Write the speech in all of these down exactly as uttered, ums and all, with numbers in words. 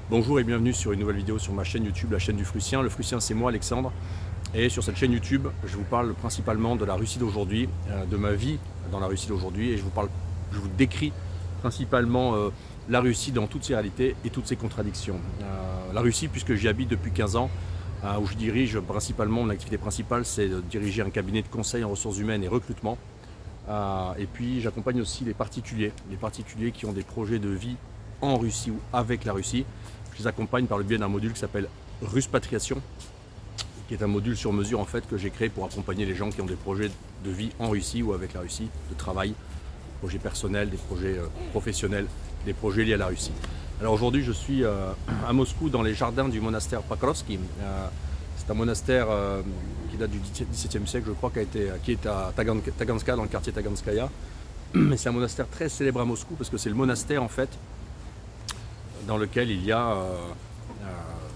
Bonjour et bienvenue sur une nouvelle vidéo sur ma chaîne YouTube, la chaîne du Frussien. Le Frussien, c'est moi, Alexandre. Et sur cette chaîne YouTube, je vous parle principalement de la Russie d'aujourd'hui, de ma vie dans la Russie d'aujourd'hui. Et je vous parle, je vous décris principalement euh, la Russie dans toutes ses réalités et toutes ses contradictions. Euh, la Russie, puisque j'y habite depuis quinze ans, euh, où je dirige principalement, mon activité principale, c'est de diriger un cabinet de conseil en ressources humaines et recrutement. Euh, et puis j'accompagne aussi les particuliers, les particuliers qui ont des projets de vie en Russie ou avec la Russie. Je les accompagne par le biais d'un module qui s'appelle Ruspatriation, qui est un module sur mesure en fait que j'ai créé pour accompagner les gens qui ont des projets de vie en Russie ou avec la Russie, de travail, des projets personnels, des projets euh, professionnels, des projets liés à la Russie. Alors aujourd'hui je suis euh, à Moscou dans les jardins du monastère Pokrovski. Euh, c'est un monastère euh, qui date du dix-septième siècle, je crois, qui, a été, qui est à Taganska, dans le quartier Taganskaya. Mais c'est un monastère très célèbre à Moscou parce que c'est le monastère en fait dans lequel il y a euh, euh,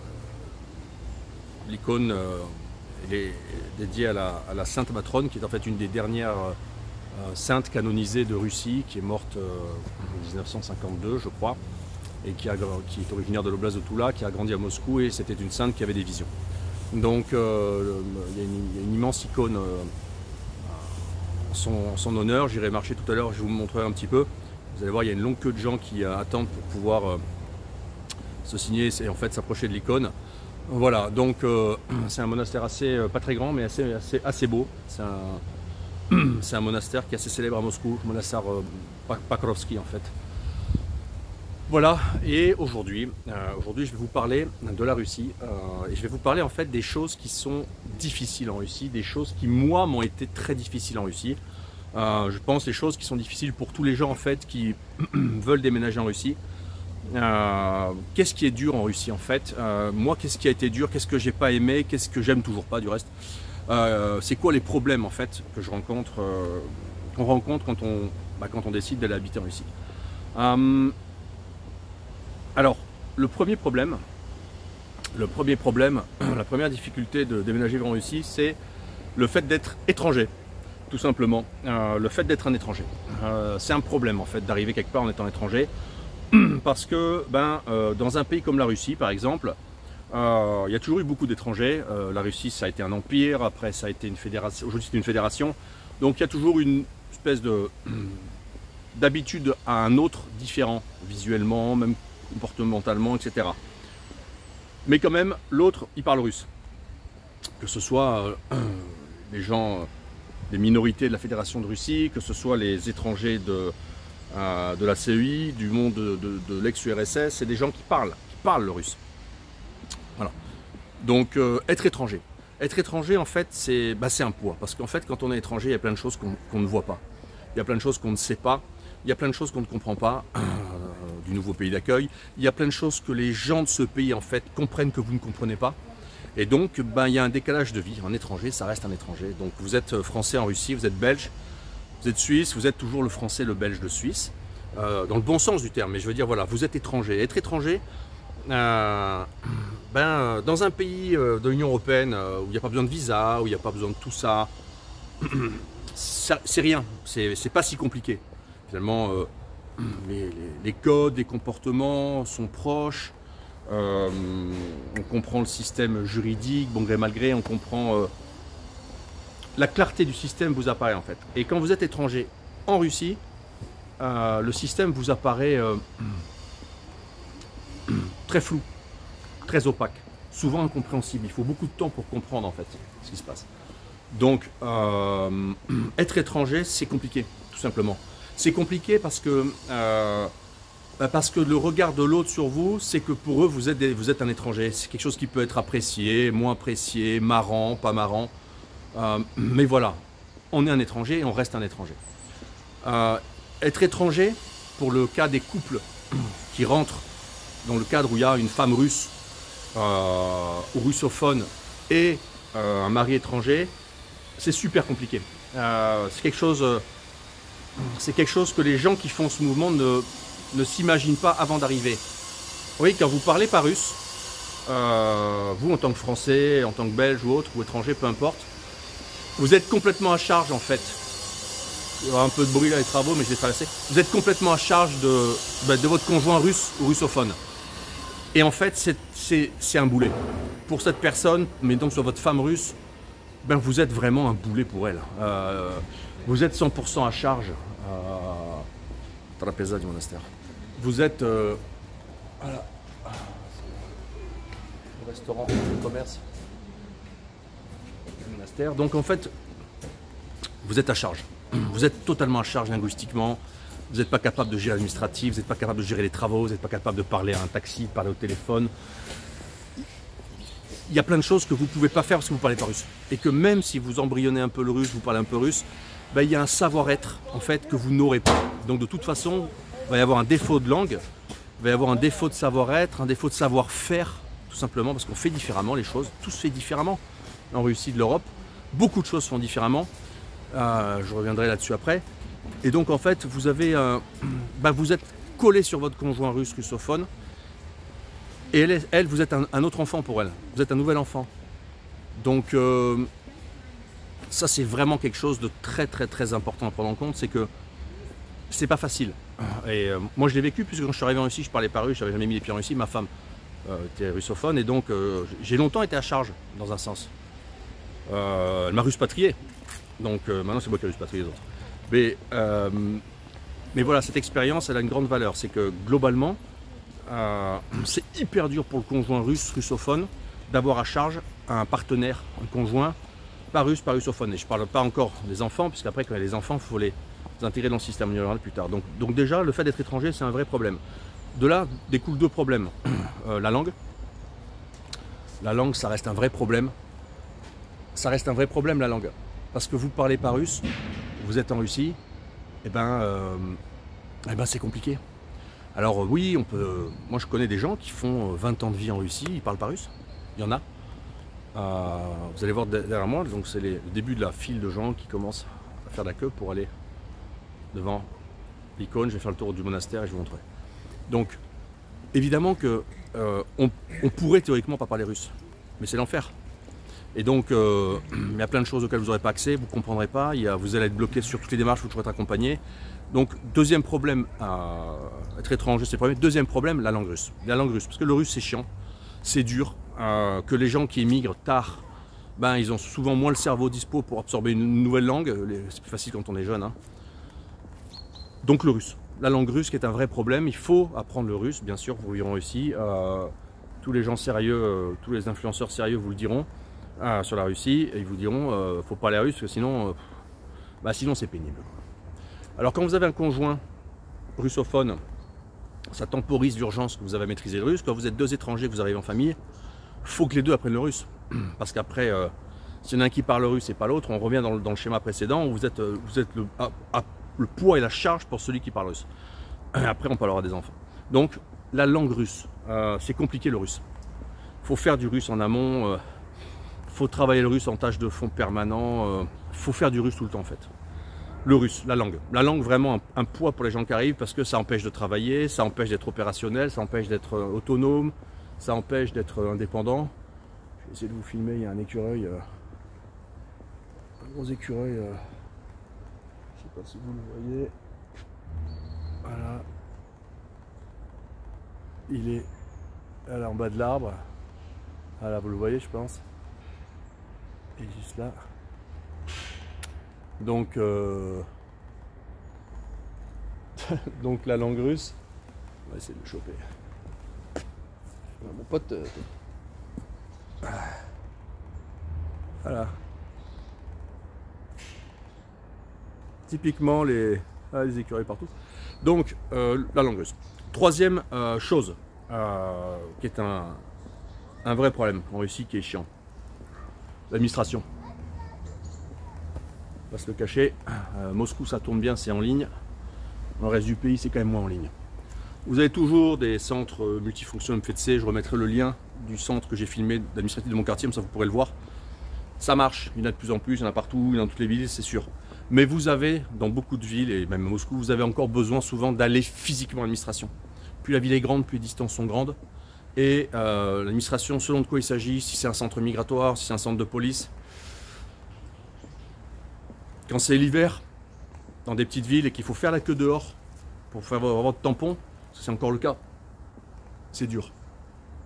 l'icône euh, dédiée à la, à la Sainte Matrone, qui est en fait une des dernières euh, saintes canonisées de Russie, qui est morte euh, en mille neuf cent cinquante-deux, je crois, et qui, a, qui est originaire de l'oblast de Toula, qui a grandi à Moscou, et c'était une sainte qui avait des visions. Donc euh, il, y a une, il y a une immense icône euh, en, son, en son honneur. J'irai marcher tout à l'heure, je vous montrerai un petit peu. Vous allez voir, il y a une longue queue de gens qui euh, attendent pour pouvoir euh, se signer et en fait s'approcher de l'icône. Voilà, donc euh, c'est un monastère assez, euh, pas très grand, mais assez, assez, assez beau. C'est un, c'est un monastère qui est assez célèbre à Moscou, le monastère euh, Pokrovski en fait. Voilà, et aujourd'hui, euh, aujourd'hui je vais vous parler de la Russie, euh, et je vais vous parler en fait des choses qui sont difficiles en Russie, des choses qui moi m'ont été très difficiles en Russie. Euh, je pense les choses qui sont difficiles pour tous les gens en fait qui veulent déménager en Russie. Euh, qu'est-ce qui est dur en Russie en fait, euh, moi qu'est-ce qui a été dur, qu'est-ce que j'ai pas aimé, qu'est-ce que j'aime toujours pas du reste, euh, c'est quoi les problèmes en fait que je rencontre, euh, qu'on rencontre quand on, bah, quand on décide d'aller habiter en Russie. Euh, alors le premier problème, le premier problème, la première difficulté de déménager en Russie, c'est le fait d'être étranger. Tout simplement, euh, le fait d'être un étranger, euh, c'est un problème en fait d'arriver quelque part en étant étranger. Parce que ben, euh, dans un pays comme la Russie par exemple, euh, il y a toujours eu beaucoup d'étrangers. Euh, la Russie ça a été un empire, après ça a été une fédération, aujourd'hui c'est une fédération. Donc il y a toujours une espèce de d'habitude à un autre différent, visuellement, même comportementalement, et cetera. Mais quand même, l'autre il parle russe. Que ce soit euh, les gens, les minorités de la fédération de Russie, que ce soit les étrangers de Euh, de la C E I, du monde de, de, de l'ex-U R S S, c'est des gens qui parlent, qui parlent le russe. Voilà. Donc euh, être étranger. Être étranger en fait c'est bah, un poids, parce qu'en fait quand on est étranger il y a plein de choses qu'on qu'on ne voit pas. Il y a plein de choses qu'on ne sait pas, il y a plein de choses qu'on ne comprend pas euh, du nouveau pays d'accueil, il y a plein de choses que les gens de ce pays en fait comprennent que vous ne comprenez pas. Et donc bah, il y a un décalage de vie. Un étranger ça reste un étranger. Donc vous êtes français en Russie, vous êtes belge, vous êtes suisse, vous êtes toujours le français, le belge, le suisse, euh, dans le bon sens du terme, mais je veux dire, voilà, vous êtes étranger. Être étranger, euh, ben, dans un pays euh, de l'Union européenne euh, où il n'y a pas besoin de visa, où il n'y a pas besoin de tout ça, ça c'est rien, c'est pas si compliqué. Finalement, euh, les, les, les codes, les comportements sont proches, euh, on comprend le système juridique, bon gré mal gré, on comprend... Euh, la clarté du système vous apparaît en fait. Et quand vous êtes étranger en Russie, euh, le système vous apparaît euh, très flou, très opaque, souvent incompréhensible. Il faut beaucoup de temps pour comprendre en fait ce qui se passe. Donc, euh, être étranger, c'est compliqué, tout simplement. C'est compliqué parce que, euh, parce que le regard de l'autre sur vous, c'est que pour eux, vous êtes, des, vous êtes un étranger. C'est quelque chose qui peut être apprécié, moins apprécié, marrant, pas marrant. Euh, mais voilà, on est un étranger et on reste un étranger. Euh, être étranger, pour le cas des couples qui rentrent dans le cadre où il y a une femme russe euh, ou russophone et euh, un mari étranger, c'est super compliqué. Euh, c'est quelque chose, euh, c'est quelque chose que les gens qui font ce mouvement ne, ne s'imaginent pas avant d'arriver. Vous voyez, quand vous parlez pas russe, euh, vous en tant que Français, en tant que Belge ou autre, ou étranger, peu importe, vous êtes complètement à charge en fait. Il y aura un peu de bruit là, les travaux, mais je vais traverser. Vous êtes complètement à charge de, bah, de votre conjoint russe ou russophone. Et en fait, c'est un boulet. Pour cette personne, mais donc sur votre femme russe, ben vous êtes vraiment un boulet pour elle. Euh, vous êtes cent pour cent à charge. Euh, Trapeza du monastère. Vous êtes... Euh, voilà. Le restaurant, le commerce. Le monastère. Donc en fait, vous êtes à charge. Vous êtes totalement à charge linguistiquement. Vous n'êtes pas capable de gérer l'administratif, vous n'êtes pas capable de gérer les travaux, vous n'êtes pas capable de parler à un taxi, de parler au téléphone. Il y a plein de choses que vous ne pouvez pas faire parce que vous ne parlez pas russe. Et que même si vous embryonnez un peu le russe, vous parlez un peu russe, ben, il y a un savoir-être en fait que vous n'aurez pas. Donc de toute façon, il va y avoir un défaut de langue, il va y avoir un défaut de savoir-être, un défaut de savoir-faire, tout simplement parce qu'on fait différemment les choses. Tout se fait différemment en Russie de l'Europe. Beaucoup de choses se font différemment. Euh, je reviendrai là-dessus après. Et donc en fait, vous avez, euh, bah, vous êtes collé sur votre conjoint russe russophone, et elle, elle vous êtes un, un autre enfant pour elle. Vous êtes un nouvel enfant. Donc euh, ça c'est vraiment quelque chose de très très très important à prendre en compte, c'est que c'est pas facile. Et euh, moi je l'ai vécu puisque quand je suis arrivé en Russie, je parlais pas russe, j'avais jamais mis les pieds en Russie. Ma femme euh, était russophone et donc euh, j'ai longtemps été à charge dans un sens. Euh, elle m'a ruspatrié. Donc euh, maintenant c'est moi qui ai ruspatrié les autres. Mais, euh, mais voilà, cette expérience, elle a une grande valeur. C'est que globalement, euh, c'est hyper dur pour le conjoint russe, russophone, d'avoir à charge un partenaire, un conjoint, pas russe, pas russophone. Et je ne parle pas encore des enfants, puisqu'après, quand il y a des enfants, il faut les intégrer dans le système neuronal plus tard. Donc, donc déjà, le fait d'être étranger, c'est un vrai problème. De là découlent deux problèmes. Euh, la langue. La langue, ça reste un vrai problème. Ça reste un vrai problème, la langue. Parce que vous ne parlez pas russe, vous êtes en Russie, et ben, euh, eh ben c'est compliqué. Alors euh, oui, on peut. Moi je connais des gens qui font vingt ans de vie en Russie, ils parlent pas russe. Il y en a. Euh, vous allez voir derrière moi, donc c'est le début de la file de gens qui commencent à faire de la queue pour aller devant l'icône. Je vais faire le tour du monastère et je vous montrerai. Donc évidemment que euh, on, on pourrait théoriquement pas parler russe, mais c'est l'enfer. Et donc, euh, il y a plein de choses auxquelles vous n'aurez pas accès, vous ne comprendrez pas, il y a, vous allez être bloqué sur toutes les démarches, il faut toujours être accompagné. Donc, deuxième problème, à être étranger, c'est le premier. Deuxième problème, la langue russe. La langue russe, parce que le russe, c'est chiant, c'est dur, euh, que les gens qui émigrent tard, ben, ils ont souvent moins le cerveau dispo pour absorber une nouvelle langue, c'est plus facile quand on est jeune. Hein. Donc, le russe. La langue russe qui est un vrai problème, il faut apprendre le russe, bien sûr, vous verrez ici. Euh, tous les gens sérieux, euh, tous les influenceurs sérieux vous le diront. Ah, sur la Russie, et ils vous diront euh, faut parler russe, parce que sinon, euh, bah, sinon c'est pénible. Alors quand vous avez un conjoint russophone, ça temporise l'urgence que vous avez à maîtriser le russe. Quand vous êtes deux étrangers, que vous arrivez en famille, il faut que les deux apprennent le russe. Parce qu'après, euh, s'il y en a un qui parle russe et pas l'autre, on revient dans le, dans le schéma précédent, où vous êtes, euh, vous êtes le, à, à, le poids et la charge pour celui qui parle russe. Et après, on parlera des enfants. Donc, la langue russe, euh, c'est compliqué le russe. Il faut faire du russe en amont. Euh, Il faut travailler le russe en tâche de fond permanent, il euh, faut faire du russe tout le temps en fait. Le russe, la langue. La langue vraiment un, un poids pour les gens qui arrivent parce que ça empêche de travailler, ça empêche d'être opérationnel, ça empêche d'être euh, autonome, ça empêche d'être euh, indépendant. Je vais essayer de vous filmer, il y a un écureuil, euh, un gros écureuil, euh, je ne sais pas si vous le voyez. Voilà. Il est là en bas de l'arbre. Voilà, vous le voyez je pense. Et juste là. Donc, euh... donc la langue russe, on va essayer de le choper. Mon pote. Euh... Voilà. Typiquement les, ah, les écureuils partout. Donc euh, la langue russe. Troisième euh, chose euh, qui est un, un vrai problème en Russie qui est chiant. L'administration. On va se le cacher. Euh, Moscou, ça tourne bien, c'est en ligne. Dans le reste du pays, c'est quand même moins en ligne. Vous avez toujours des centres multifonctions M F T C. Je remettrai le lien du centre que j'ai filmé d'administratif de mon quartier, comme ça vous pourrez le voir. Ça marche, il y en a de plus en plus, il y en a partout, il y en a dans toutes les villes, c'est sûr. Mais vous avez, dans beaucoup de villes, et même à Moscou, vous avez encore besoin souvent d'aller physiquement à l'administration. Plus la ville est grande, plus les distances sont grandes. Et euh, l'administration, selon de quoi il s'agit, si c'est un centre migratoire, si c'est un centre de police. Quand c'est l'hiver, dans des petites villes et qu'il faut faire la queue dehors pour faire votre tampon, c'est encore le cas, c'est dur.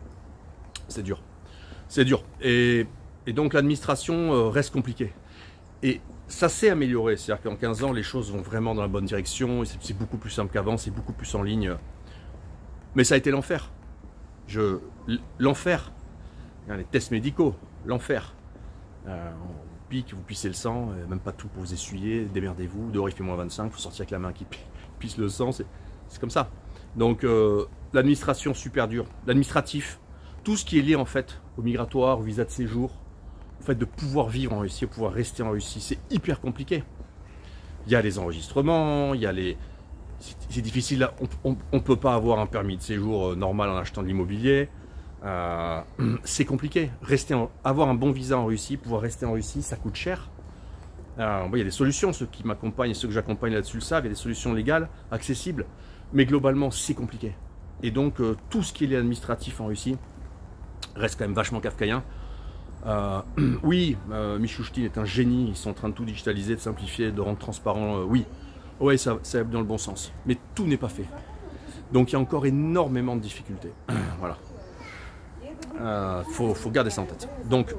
C'est dur. C'est dur. Et, et donc l'administration euh, reste compliquée. Et ça s'est amélioré. C'est-à-dire qu'en quinze ans, les choses vont vraiment dans la bonne direction. C'est beaucoup plus simple qu'avant, c'est beaucoup plus en ligne. Mais ça a été l'enfer. Je, l'enfer. Les tests médicaux, l'enfer. Euh, on pique, vous pissez le sang, même pas tout pour vous essuyer, démerdez-vous. Dehors il fait moins vingt-cinq, il faut sortir avec la main qui pisse le sang, c'est comme ça. Donc euh, l'administration super dure, l'administratif, tout ce qui est lié en fait au migratoire, au visa de séjour, au fait de pouvoir vivre en Russie, de pouvoir rester en Russie, c'est hyper compliqué. Il y a les enregistrements, il y a les... C'est difficile, on ne peut pas avoir un permis de séjour normal en achetant de l'immobilier. Euh, c'est compliqué. Rester en, avoir un bon visa en Russie, pouvoir rester en Russie, ça coûte cher. Euh, bon, il y a des solutions, ceux qui m'accompagnent et ceux que j'accompagne là-dessus le savent, il y a des solutions légales, accessibles, mais globalement c'est compliqué. Et donc euh, tout ce qui est administratif en Russie reste quand même vachement kafkaïen. Euh, oui, euh, Mishustin est un génie, ils sont en train de tout digitaliser, de simplifier, de rendre transparent, euh, oui, ouais, ça, ça va dans le bon sens, mais tout n'est pas fait. Donc il y a encore énormément de difficultés. Voilà. Euh, faut, faut garder ça en tête. Donc,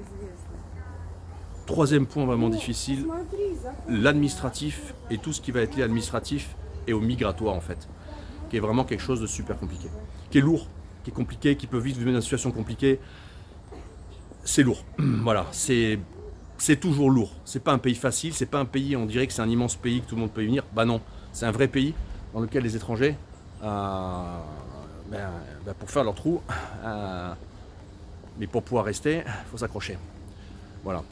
troisième point vraiment difficile, l'administratif et tout ce qui va être lié à l'administratif et au migratoire en fait, qui est vraiment quelque chose de super compliqué, qui est lourd, qui est compliqué, qui peut vite vous mettre dans une situation compliquée. C'est lourd. Voilà, c'est c'est toujours lourd. C'est pas un pays facile, c'est pas un pays, on dirait que c'est un immense pays que tout le monde peut y venir. Bah non, c'est un vrai pays dans lequel les étrangers, euh, ben, ben pour faire leur trou, euh, mais pour pouvoir rester, il faut s'accrocher. Voilà.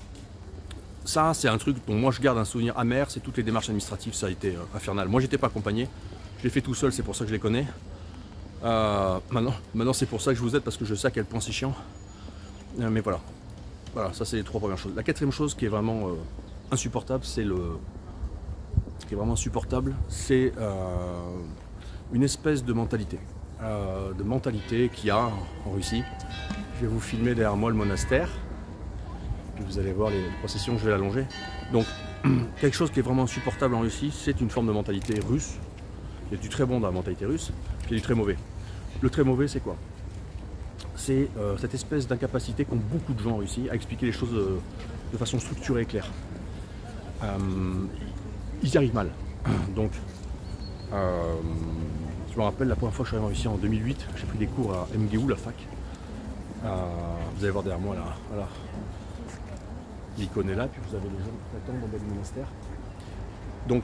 Ça, c'est un truc dont moi je garde un souvenir amer, c'est toutes les démarches administratives, ça a été euh, infernal. Moi, j'étais pas accompagné, je l'ai fait tout seul, c'est pour ça que je les connais. Euh, maintenant, maintenant c'est pour ça que je vous aide, parce que je sais à quel point c'est chiant. Euh, mais voilà. Voilà, ça c'est les trois premières choses. La quatrième chose qui est vraiment euh, insupportable, c'est le... Ce qui est vraiment insupportable, c'est euh, une espèce de mentalité. Euh, de mentalité qu'il y a en Russie. Je vais vous filmer derrière moi le monastère. Puis vous allez voir les processions, je vais l'allonger. Donc, quelque chose qui est vraiment insupportable en Russie, c'est une forme de mentalité russe. Il y a du très bon dans la mentalité russe, puis il y a du très mauvais. Le très mauvais, c'est quoi? C'est euh, cette espèce d'incapacité qu'ont beaucoup de gens en Russie à expliquer les choses de, de façon structurée et claire. Euh, ils y arrivent mal. Donc, euh, je me rappelle la première fois que je suis arrivé en Russie en deux mille huit, j'ai pris des cours à M G U, la fac. Euh, vous allez voir derrière moi là, voilà. L'icône est là, puis vous avez les gens qui attendent dans le monastère. Donc,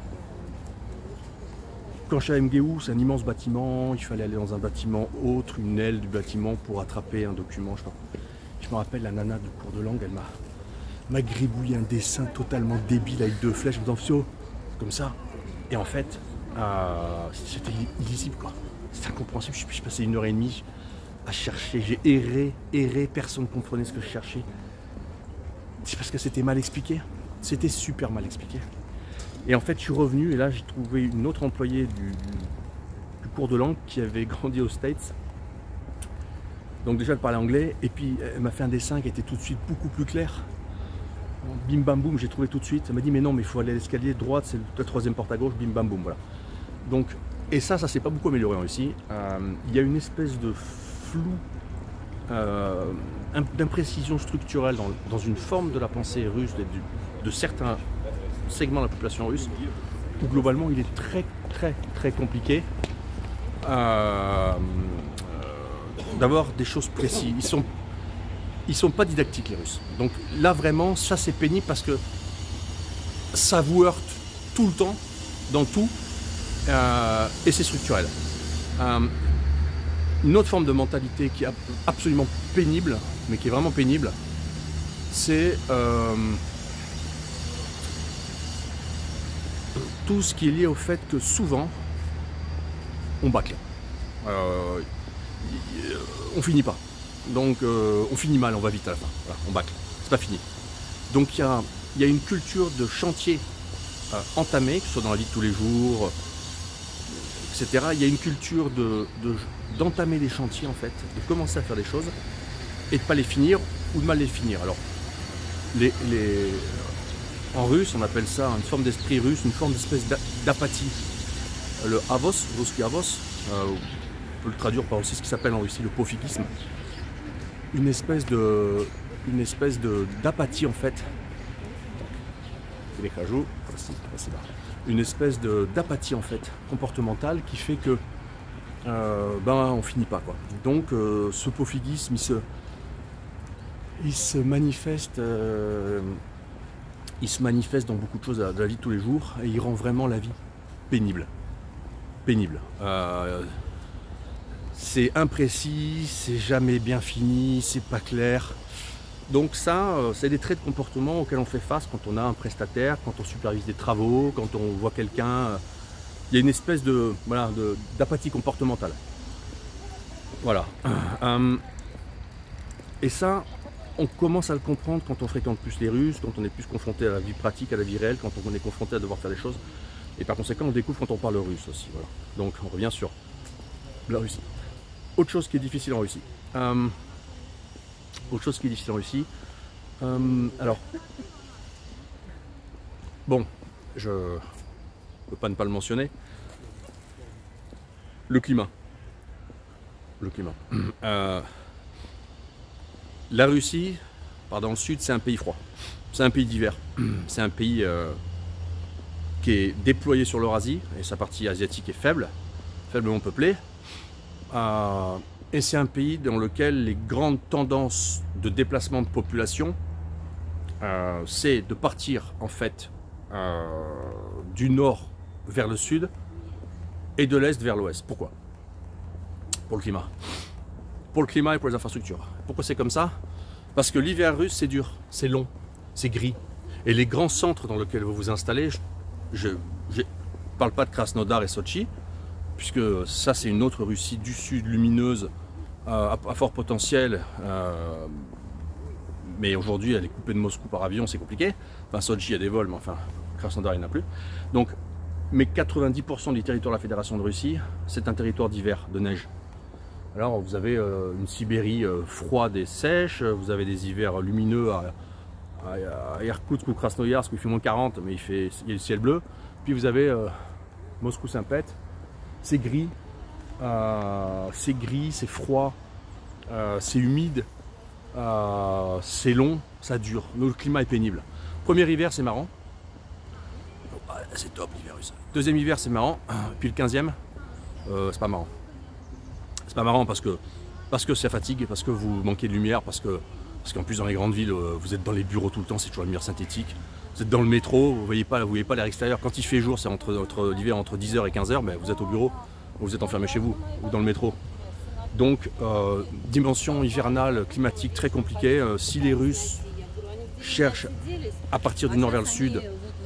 quand je suis à M G U, c'est un immense bâtiment, il fallait aller dans un bâtiment autre, une aile du bâtiment pour attraper un document. Je, sais pas. Je me rappelle la nana du cours de langue, elle m'a gribouillé un dessin totalement débile avec deux flèches, en faisant comme ça. Et en fait, euh, c'était illisible quoi. C'était incompréhensible. Je, je passais une heure et demie à chercher, j'ai erré, erré, personne ne comprenait ce que je cherchais. C'est parce que c'était mal expliqué. C'était super mal expliqué. Et en fait, je suis revenu et là, j'ai trouvé une autre employée du, du, du cours de langue qui avait grandi aux States. Donc déjà, elle parlait anglais et puis elle m'a fait un dessin qui était tout de suite beaucoup plus clair. Bim bam boum, j'ai trouvé tout de suite. Elle m'a dit mais non, mais il faut aller à l'escalier droite, c'est la troisième porte à gauche, bim bam boum, voilà. Donc, et ça, ça s'est pas beaucoup amélioré en Russie. Euh, il y a une espèce de flou, euh, d'imprécision structurelle dans, dans une forme de la pensée russe, de, de certains segments de la population russe, où globalement il est très très très compliqué euh, d'avoir des choses précises. Ils sont, ils sont pas didactiques les Russes. Donc là vraiment, ça c'est pénible parce que ça vous heurte tout le temps, dans tout, euh, et c'est structurel. Euh, une autre forme de mentalité qui est absolument pénible, mais qui est vraiment pénible, c'est euh, tout ce qui est lié au fait que souvent on bâcle. Euh, on finit pas. Donc euh, on finit mal, on va vite à la fin. Voilà, on bâcle. C'est pas fini. Donc il y a, y a une culture de chantier euh, entamé, que ce soit dans la vie de tous les jours, et cetera. Il y a une culture de, de, d'entamer des chantiers en fait, de commencer à faire des choses et de pas les finir ou de mal les finir. Alors, les, les, en russe, on appelle ça une forme d'esprit russe, une forme d'espèce d'apathie. Le avos, ruski avos, euh, peut le traduire par aussi ce qui s'appelle en Russie le pofiguisme. Une espèce de, une espèce de d'apathie en fait. Une espèce de d'apathie en fait comportementale qui fait que euh, ben on finit pas quoi. Donc euh, ce pofiguisme il se il se manifeste euh, il se manifeste dans beaucoup de choses de la vie de tous les jours et il rend vraiment la vie pénible. Pénible. Euh, c'est imprécis, c'est jamais bien fini, c'est pas clair. Donc ça, euh, c'est des traits de comportement auxquels on fait face quand on a un prestataire, quand on supervise des travaux, quand on voit quelqu'un. Euh, il y a une espèce de voilà de, d'apathie comportementale. Voilà. Euh, et ça, on commence à le comprendre quand on fréquente plus les Russes, quand on est plus confronté à la vie pratique, à la vie réelle, quand on est confronté à devoir faire des choses. Et par conséquent, on découvre quand on parle russe aussi. Voilà. Donc on revient sur la Russie. Autre chose qui est difficile en Russie. Euh, autre chose qui est difficile en Russie. Euh, alors, bon, je ne peux pas ne pas le mentionner. Le climat. Le climat. Euh, la Russie, par dans le sud, c'est un pays froid. C'est un pays d'hiver. C'est un pays euh, qui est déployé sur l'Eurasie, et sa partie asiatique est faible, faiblement peuplée. Euh, et c'est un pays dans lequel les grandes tendances de déplacement de population, euh, c'est de partir en fait euh, du nord vers le sud et de l'est vers l'ouest. Pourquoi? Pour le climat. Pour le climat et pour les infrastructures. Pourquoi c'est comme ça? Parce que l'hiver russe c'est dur, c'est long, c'est gris. Et les grands centres dans lesquels vous vous installez, je ne parle pas de Krasnodar et Sochi, puisque ça c'est une autre Russie du sud lumineuse euh, à, à fort potentiel, euh, mais aujourd'hui elle est coupée de Moscou par avion, c'est compliqué. Enfin Sochi il y a des vols, mais enfin Krasnodar il n'y en a plus. Donc, mais quatre-vingt-dix pour cent du territoire de la Fédération de Russie, c'est un territoire d'hiver, de neige. Alors vous avez euh, une Sibérie euh, froide et sèche, vous avez des hivers lumineux à, à, à Irkoutsk ou Krasnoyarsk où il fait moins quarante, mais il, fait, il y a le ciel bleu. Puis vous avez euh, Moscou-Saint-Pète, c'est gris, euh, c'est gris, c'est froid, euh, c'est humide, euh, c'est long, ça dure. Le climat est pénible. Premier hiver, c'est marrant. C'est top l'hiver russe. Deuxième hiver, c'est marrant. Puis le quinzième, euh, c'est pas marrant. C'est pas marrant parce que parce que ça fatigue, parce que vous manquez de lumière, parce que parce qu'en plus dans les grandes villes, vous êtes dans les bureaux tout le temps, c'est toujours la lumière synthétique. Vous êtes dans le métro, vous voyez pas, vous voyez pas l'air extérieur. Quand il fait jour, c'est entre, entre l'hiver entre dix heures et quinze heures, mais vous êtes au bureau, vous êtes enfermé chez vous ou dans le métro. Donc euh, dimension hivernale, climatique très compliquée. Euh, si les Russes cherchent à partir du nord vers le sud,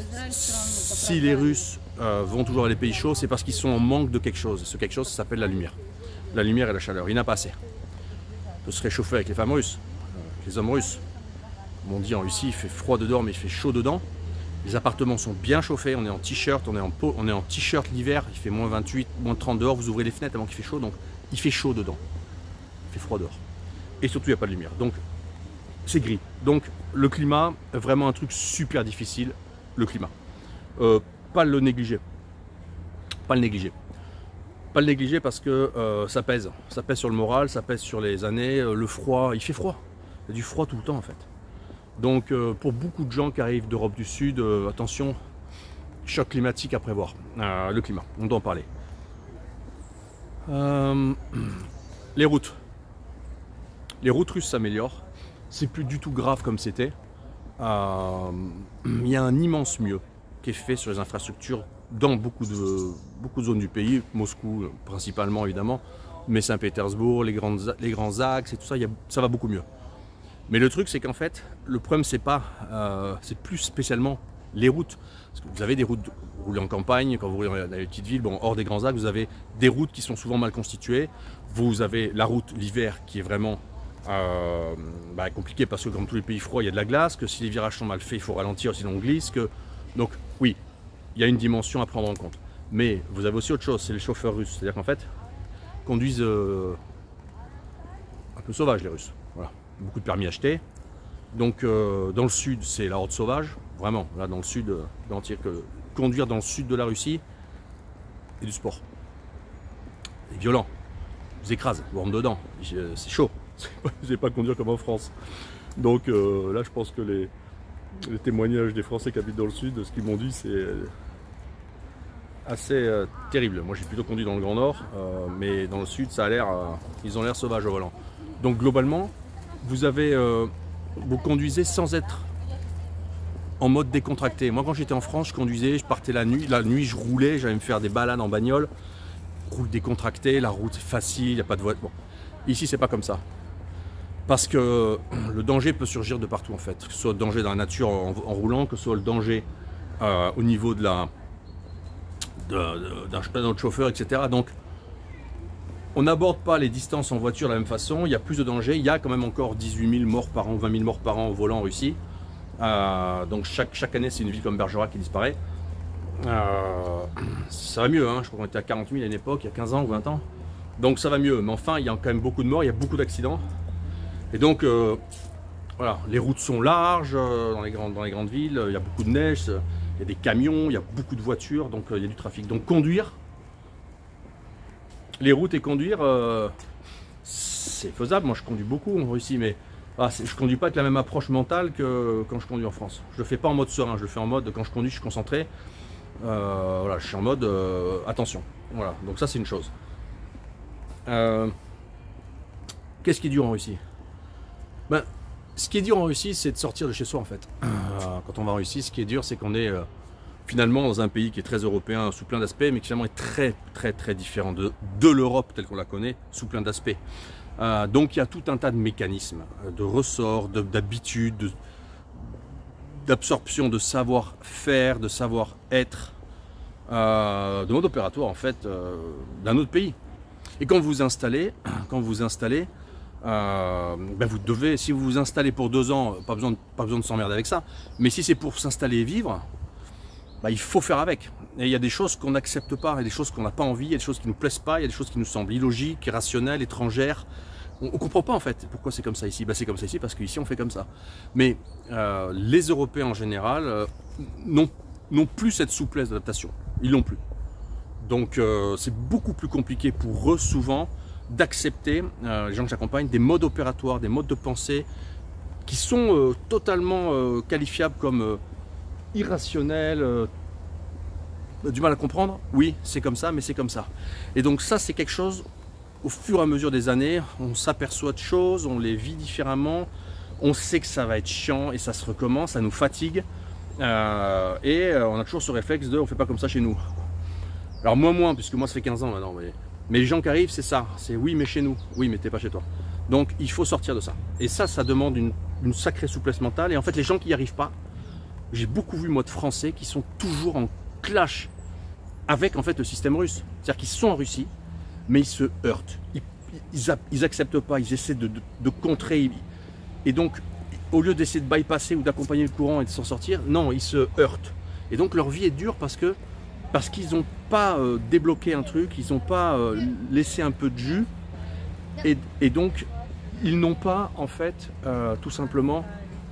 si les Russes euh, vont toujours à les pays chauds, c'est parce qu'ils sont en manque de quelque chose. Ce quelque chose, ça s'appelle la lumière. La lumière et la chaleur, il n'y en a pas assez. On peut se réchauffer avec les femmes russes, avec les hommes russes. Comme on dit en Russie, il fait froid dedans, mais il fait chaud dedans. Les appartements sont bien chauffés, on est en t-shirt, on est en peau, on est en t-shirt l'hiver, il fait moins vingt-huit, moins trente dehors, vous ouvrez les fenêtres avant qu'il fait chaud, donc il fait chaud dedans. Il fait froid dehors. Et surtout, il n'y a pas de lumière. Donc, c'est gris. Donc, le climat, vraiment un truc super difficile, le climat. Euh, pas le négliger. Pas le négliger. Pas le négliger parce que euh, ça pèse, ça pèse sur le moral, ça pèse sur les années, euh, le froid, il fait froid, il y a du froid tout le temps en fait. Donc euh, pour beaucoup de gens qui arrivent d'Europe du Sud, euh, attention, choc climatique à prévoir, euh, le climat, on doit en parler. Euh, les routes, les routes russes s'améliorent, c'est plus du tout grave comme c'était, euh, il y a un immense mieux qui est fait sur les infrastructures dans beaucoup de, beaucoup de zones du pays, Moscou principalement évidemment, mais Saint-Pétersbourg, les, les grands axes et tout ça, y a, ça va beaucoup mieux. Mais le truc c'est qu'en fait, le problème c'est pas, euh, c'est plus spécialement les routes. Parce que vous avez des routes, vous roulez en campagne, quand vous roulez dans les petites villes, bon, hors des grands axes, vous avez des routes qui sont souvent mal constituées. Vous avez la route l'hiver qui est vraiment euh, bah, compliquée parce que comme tous les pays froids, il y a de la glace, que si les virages sont mal faits, il faut ralentir sinon on glisse. Que... Donc oui, il y a une dimension à prendre en compte. Mais vous avez aussi autre chose, c'est les chauffeurs russes. C'est-à-dire qu'en fait, ils conduisent euh, un peu sauvage les Russes. Voilà. Beaucoup de permis achetés. Donc euh, dans le sud, c'est la horde sauvage. Vraiment, là dans le sud, euh, garantir que conduire dans le sud de la Russie, c'est du sport. C'est violent. vous écrase, vous rentre dedans. C'est chaud. Vous n'allez pas conduire comme en France. Donc euh, là, je pense que les, les témoignages des Français qui habitent dans le sud, ce qu'ils m'ont dit, c'est assez euh, terrible. Moi, j'ai plutôt conduit dans le Grand Nord, euh, mais dans le sud, ça a l'air, euh, ils ont l'air sauvages au volant. Donc globalement, vous avez, euh, vous conduisez sans être en mode décontracté. Moi, quand j'étais en France, je conduisais, je partais la nuit. La nuit, je roulais, j'allais me faire des balades en bagnole. Route décontractée, la route est facile, il n'y a pas de voiture. Bon. Ici, c'est pas comme ça. Parce que le danger peut surgir de partout en fait, que ce soit le danger dans la nature en, en roulant, que ce soit le danger euh, au niveau de la d'un autre chauffeur, et cetera. Donc on n'aborde pas les distances en voiture de la même façon, il y a plus de danger, il y a quand même encore dix-huit mille morts par an, vingt mille morts par an au volant en Russie. Euh, donc chaque, chaque année c'est une ville comme Bergerac qui disparaît. Euh, ça va mieux, hein. Je crois qu'on était à quarante mille à une époque, il y a quinze ans ou vingt ans. Donc ça va mieux, mais enfin il y a quand même beaucoup de morts, il y a beaucoup d'accidents. Et donc, euh, voilà, les routes sont larges euh, dans, les grandes, dans les grandes villes, il y a beaucoup de neige, il y a des camions, il y a beaucoup de voitures, donc euh, il y a du trafic. Donc conduire, les routes et conduire, euh, c'est faisable. Moi je conduis beaucoup en Russie, mais ah, je ne conduis pas avec la même approche mentale que quand je conduis en France. Je ne le fais pas en mode serein, je le fais en mode, quand je conduis, je suis concentré. Euh, voilà, je suis en mode euh, attention. Voilà, donc ça c'est une chose. Euh, Qu'est-ce qui est dur en Russie? Ben, ce qui est dur en Russie, c'est de sortir de chez soi en fait. Euh, quand on va en Russie, ce qui est dur, c'est qu'on est euh, finalement dans un pays qui est très européen sous plein d'aspects, mais qui finalement est très très très différent de, de l'Europe telle qu'on la connaît sous plein d'aspects. Euh, donc il y a tout un tas de mécanismes, de ressorts, d'habitudes, d'absorption, de savoir-faire, de savoir-être, euh, de mode opératoire en fait euh, d'un autre pays. Et quand vous vous installez, quand vous vous installez, Euh, ben vous devez, si vous vous installez pour deux ans, pas besoin de, pas besoin de s'emmerder avec ça, mais si c'est pour s'installer et vivre, ben il faut faire avec. Et il y a des choses qu'on n'accepte pas, il y a des choses qu'on n'a pas envie, il y a des choses qui ne nous plaisent pas, il y a des choses qui nous semblent illogiques, irrationnelles, étrangères. On ne comprend pas en fait pourquoi c'est comme ça ici. Ben c'est comme ça ici parce qu'ici on fait comme ça. Mais euh, les Européens en général euh, n'ont plus cette souplesse d'adaptation, ils l'ont plus. Donc euh, c'est beaucoup plus compliqué pour eux souvent d'accepter, euh, les gens que j'accompagne, des modes opératoires, des modes de pensée qui sont euh, totalement euh, qualifiables comme euh, irrationnels, euh, du mal à comprendre. Oui, c'est comme ça, mais c'est comme ça. Et donc ça, c'est quelque chose, au fur et à mesure des années, on s'aperçoit de choses, on les vit différemment, on sait que ça va être chiant et ça se recommence, ça nous fatigue. Euh, et euh, on a toujours ce réflexe de on fait pas comme ça chez nous. Alors moi moins, puisque moi ça fait quinze ans maintenant, mais... Mais les gens qui arrivent, c'est ça, c'est oui mais chez nous, oui mais t'es pas chez toi. Donc il faut sortir de ça. Et ça, ça demande une, une sacrée souplesse mentale. Et en fait les gens qui n'y arrivent pas, j'ai beaucoup vu moi de Français qui sont toujours en clash avec en fait le système russe. C'est-à-dire qu'ils sont en Russie, mais ils se heurtent. Ils, ils, ils acceptent pas, ils essaient de, de, de contrer. Et donc au lieu d'essayer de bypasser ou d'accompagner le courant et de s'en sortir, non, ils se heurtent. Et donc leur vie est dure parce que parce qu'ils n'ont pas euh, débloqué un truc, ils n'ont pas euh, laissé un peu de jus, et, et donc ils n'ont pas en fait euh, tout simplement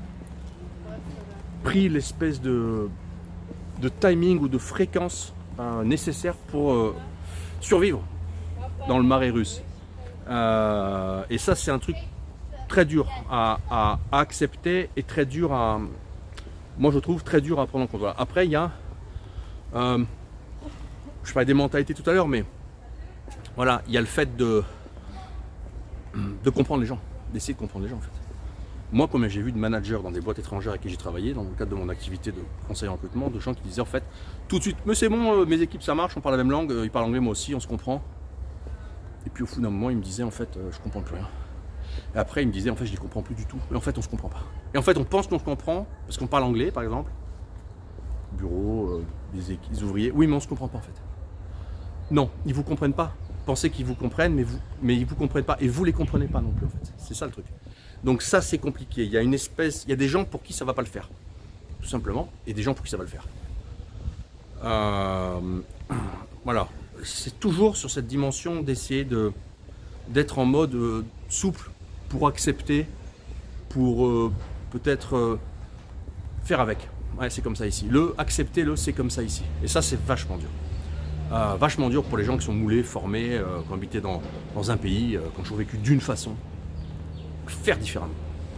pris l'espèce de, de timing ou de fréquence euh, nécessaire pour euh, survivre dans le marais russe. Euh, et ça c'est un truc très dur à, à, à accepter et très dur à, moi je trouve très dur à prendre en compte. Voilà. Après il y a euh, je parlais des mentalités tout à l'heure, mais voilà, il y a le fait de, de comprendre les gens, d'essayer de comprendre les gens en fait. Moi, comme j'ai vu de managers dans des boîtes étrangères avec qui j'ai travaillé, dans le cadre de mon activité de conseil en recrutement, de gens qui disaient en fait, tout de suite, mais c'est bon, mes équipes ça marche, on parle la même langue, ils parlent anglais moi aussi, on se comprend. Et puis au bout d'un moment, ils me disaient en fait, je comprends plus rien. Et après, ils me disaient en fait, je les comprends plus du tout. Et en fait, on se comprend pas. Et en fait, on pense qu'on se comprend, parce qu'on parle anglais par exemple, bureau, euh, des, des ouvriers, oui, mais on se comprend pas en fait. Non, ils vous comprennent pas. Pensez qu'ils vous comprennent, mais, vous, mais ils vous comprennent pas. Et vous les comprenez pas non plus en fait. C'est ça le truc. Donc ça c'est compliqué. Il y a une espèce, il y a des gens pour qui ça va pas le faire, tout simplement, et des gens pour qui ça va le faire. Euh, voilà. C'est toujours sur cette dimension d'essayer de d'être en mode euh, souple pour accepter, pour euh, peut-être euh, faire avec. Ouais, c'est comme ça ici. Le accepter, le c'est comme ça ici. Et ça c'est vachement dur. Euh, vachement dur pour les gens qui sont moulés, formés, euh, qui ont habité dans, dans un pays, euh, qui ont toujours vécu d'une façon. Faire différemment.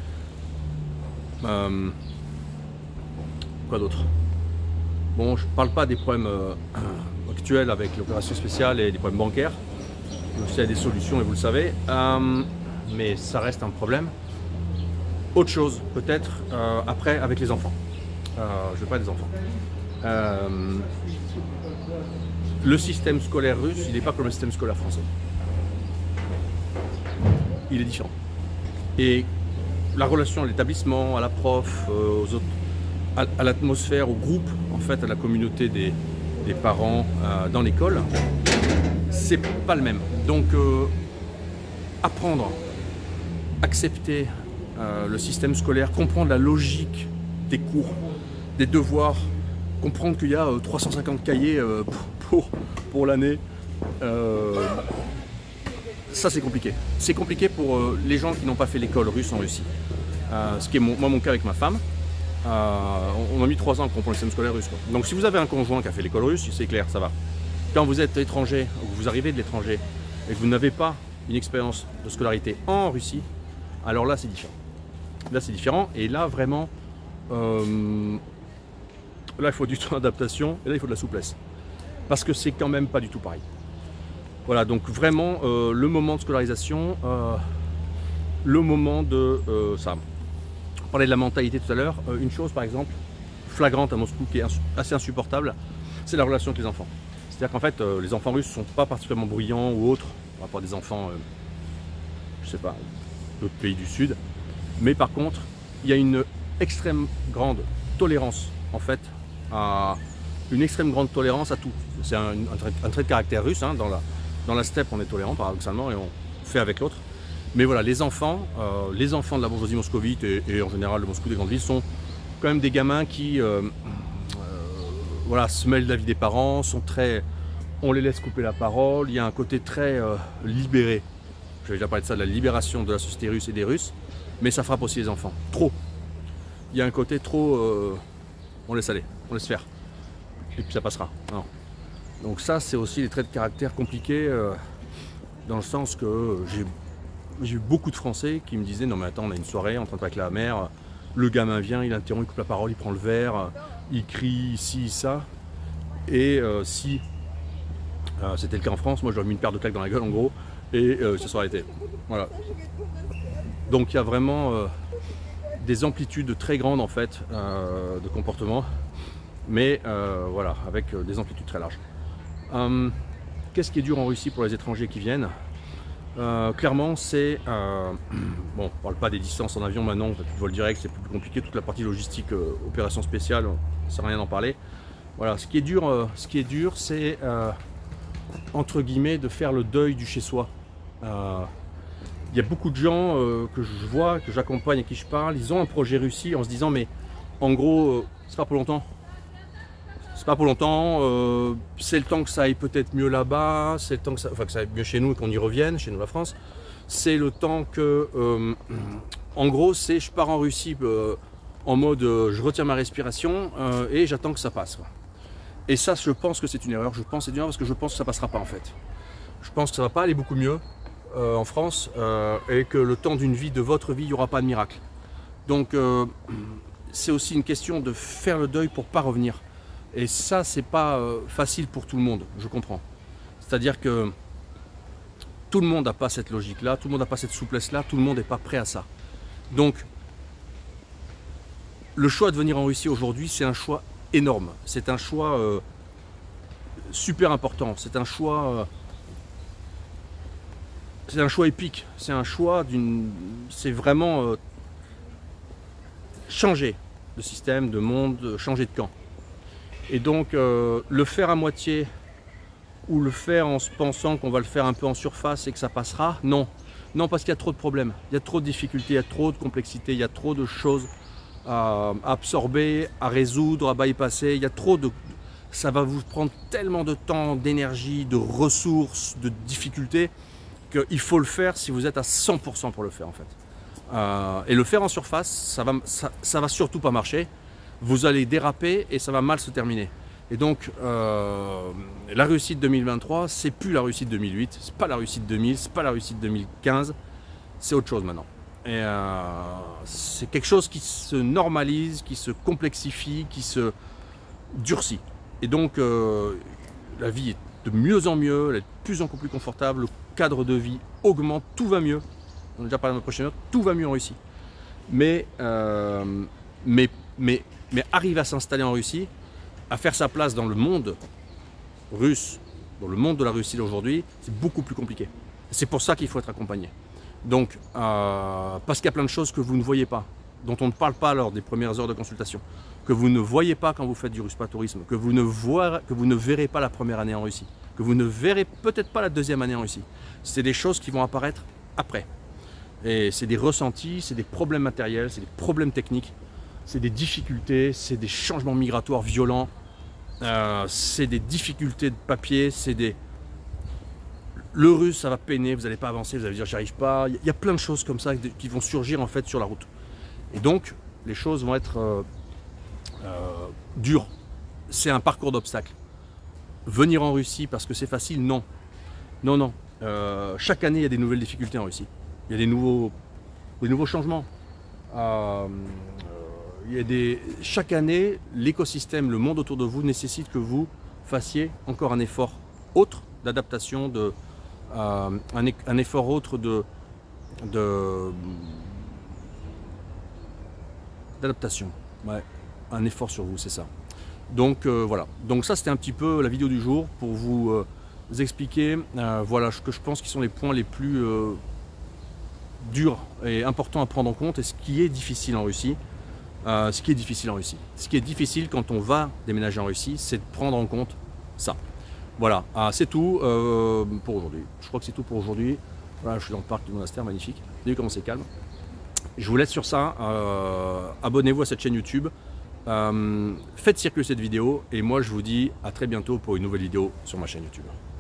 Euh, quoi d'autre? Bon, je ne parle pas des problèmes euh, actuels avec l'opération spéciale et des problèmes bancaires. Il y a des solutions et vous le savez. Euh, mais ça reste un problème. Autre chose, peut-être, euh, après, avec les enfants. Euh, je veux pas des enfants. Euh, le système scolaire russe, il n'est pas comme le système scolaire français. Il est différent. Et la relation à l'établissement, à la prof, euh, aux autres, à, à l'atmosphère, au groupe, en fait, à la communauté des, des parents euh, dans l'école, c'est pas le même. Donc, euh, apprendre, accepter euh, le système scolaire, comprendre la logique des cours, des devoirs, comprendre qu'il y a euh, trois cent cinquante cahiers euh, pour, pour l'année, euh, ça c'est compliqué. C'est compliqué pour euh, les gens qui n'ont pas fait l'école russe en Russie. Euh, ce qui est mon, moi mon cas avec ma femme. Euh, on a mis trois ans à comprendre le système scolaire russe, quoi. Donc si vous avez un conjoint qui a fait l'école russe, c'est clair, ça va. Quand vous êtes étranger, ou que vous arrivez de l'étranger, et que vous n'avez pas une expérience de scolarité en Russie, alors là c'est différent. Là c'est différent, et là vraiment, euh, là il faut du temps d'adaptation, et là il faut de la souplesse. Parce que c'est quand même pas du tout pareil. Voilà, donc vraiment euh, le moment de scolarisation, euh, le moment de euh, ça. On parlait de la mentalité tout à l'heure. Euh, une chose par exemple, flagrante à Moscou, qui est ins assez insupportable, c'est la relation avec les enfants. C'est-à-dire qu'en fait, euh, les enfants russes ne sont pas particulièrement bruyants ou autres, par rapport à des enfants, euh, je sais pas, d'autres pays du Sud. Mais par contre, il y a une extrême grande tolérance, en fait, à une extrême grande tolérance à tout. C'est un, un, trait, un trait de caractère russe, hein, dans la, dans la steppe on est tolérant paradoxalement et on fait avec l'autre. Mais voilà, les enfants, euh, les enfants de la bourgeoisie moscovite et, et en général de Moscou, des grandes villes, sont quand même des gamins qui euh, euh, voilà, se mêlent de la vie des parents, sont très, on les laisse couper la parole, il y a un côté très euh, libéré. J'avais déjà parlé de ça, de la libération de la société russe et des Russes, mais ça frappe aussi les enfants, trop. Il y a un côté trop, euh, on laisse aller, on laisse faire, et puis ça passera. Non. Donc ça, c'est aussi les traits de caractère compliqués, euh, dans le sens que euh, j'ai J'ai eu beaucoup de Français qui me disaient « Non mais attends, on a une soirée, en train de parler avec la mère, le gamin vient, il interrompt, il coupe la parole, il prend le verre, il crie ci, ça. » Et euh, si euh, c'était le cas en France, moi j'aurais mis une paire de claques dans la gueule en gros, et euh, ce soir été. Voilà. Donc il y a vraiment euh, des amplitudes très grandes en fait euh, de comportement, mais euh, voilà, avec euh, des amplitudes très larges. Hum, Qu'est-ce qui est dur en Russie pour les étrangers qui viennent? Euh, clairement, c'est euh, bon, on parle pas des distances en avion maintenant, on fait plus de vol direct, c'est plus compliqué, toute la partie logistique, euh, opération spéciale, on ne sert à rien d'en parler. Voilà, ce qui est dur, euh, ce qui est dur, c'est euh, entre guillemets de faire le deuil du chez soi. Il euh, y a beaucoup de gens euh, que je vois, que j'accompagne, à qui je parle, ils ont un projet Russie en se disant mais en gros, euh, c'est pas pour longtemps. C'est pas pour longtemps, euh, c'est le temps que ça aille peut-être mieux là-bas, c'est le temps que ça, enfin, que ça aille mieux chez nous et qu'on y revienne, chez nous la France. C'est le temps que, euh, en gros, c'est je pars en Russie euh, en mode euh, je retiens ma respiration euh, et j'attends que ça passe. Quoi. Et ça, je pense que c'est une erreur, je pense que c'est une erreur parce que je pense que ça passera pas en fait. Je pense que ça va pas aller beaucoup mieux euh, en France euh, et que le temps d'une vie, de votre vie, il n'y aura pas de miracle. Donc, euh, c'est aussi une question de faire le deuil pour pas revenir. Et ça, c'est pas euh, facile pour tout le monde, je comprends. C'est-à-dire que tout le monde n'a pas cette logique-là, tout le monde n'a pas cette souplesse-là, tout le monde n'est pas prêt à ça. Donc, le choix de venir en Russie aujourd'hui, c'est un choix énorme. C'est un choix euh, super important. C'est un choix, euh, c'est un choix épique. C'est un choix d'une, c'est vraiment euh, changer de système, de monde, changer de camp. Et donc, euh, le faire à moitié ou le faire en se pensant qu'on va le faire un peu en surface et que ça passera, non. Non, parce qu'il y a trop de problèmes, il y a trop de difficultés, il y a trop de complexité, il y a trop de choses à absorber, à résoudre, à bypasser. Il y a trop de... Ça va vous prendre tellement de temps, d'énergie, de ressources, de difficultés, qu'il faut le faire si vous êtes à cent pour cent pour le faire en fait. Euh, et le faire en surface, ça va, ça, ça va surtout pas marcher. Vous allez déraper et ça va mal se terminer. Et donc, euh, la Russie de deux mille vingt-trois, c'est plus la Russie de deux mille huit, c'est pas la Russie de deux mille, c'est pas la Russie de deux mille quinze, c'est autre chose maintenant. Et euh, c'est quelque chose qui se normalise, qui se complexifie, qui se durcit. Et donc, euh, la vie est de mieux en mieux, elle est de plus en plus confortable, le cadre de vie augmente, tout va mieux. On a déjà parlé dans la prochaine note, tout va mieux en Russie. Mais, euh, mais, mais, mais arrive à s'installer en Russie, à faire sa place dans le monde russe, dans le monde de la Russie d'aujourd'hui, c'est beaucoup plus compliqué. C'est pour ça qu'il faut être accompagné. Donc, euh, parce qu'il y a plein de choses que vous ne voyez pas, dont on ne parle pas lors des premières heures de consultation, que vous ne voyez pas quand vous faites du russe-tourisme, que vous ne voirez, que vous ne verrez pas la première année en Russie, que vous ne verrez peut-être pas la deuxième année en Russie. C'est des choses qui vont apparaître après. Et c'est des ressentis, c'est des problèmes matériels, c'est des problèmes techniques, c'est des difficultés, c'est des changements migratoires violents, euh, c'est des difficultés de papier, c'est des... Le russe, ça va peiner, vous n'allez pas avancer, vous allez dire j'y arrive pas. Il y a plein de choses comme ça qui vont surgir en fait sur la route. Et donc, les choses vont être euh, euh, dures. C'est un parcours d'obstacles. Venir en Russie parce que c'est facile, non. Non, non. Euh, chaque année, il y a des nouvelles difficultés en Russie. Il y a des nouveaux, des nouveaux changements. Euh, il y a des... Chaque année, l'écosystème, le monde autour de vous nécessite que vous fassiez encore un effort autre d'adaptation, de, euh, un, un effort autre de, de d'adaptation. Ouais, un effort sur vous, c'est ça. Donc euh, voilà. Donc ça, c'était un petit peu la vidéo du jour pour vous euh, expliquer, euh, voilà, ce que je pense qui sont les points les plus euh, durs et importants à prendre en compte et ce qui est difficile en Russie. Euh, ce qui est difficile en Russie. Ce qui est difficile quand on va déménager en Russie, c'est de prendre en compte ça. Voilà, ah, c'est tout euh, pour aujourd'hui. Je crois que c'est tout pour aujourd'hui. Voilà, je suis dans le parc du monastère, magnifique. Vous avez vu comment c'est calme. Je vous laisse sur ça. Euh, Abonnez-vous à cette chaîne YouTube. Euh, faites circuler cette vidéo. Et moi, je vous dis à très bientôt pour une nouvelle vidéo sur ma chaîne YouTube.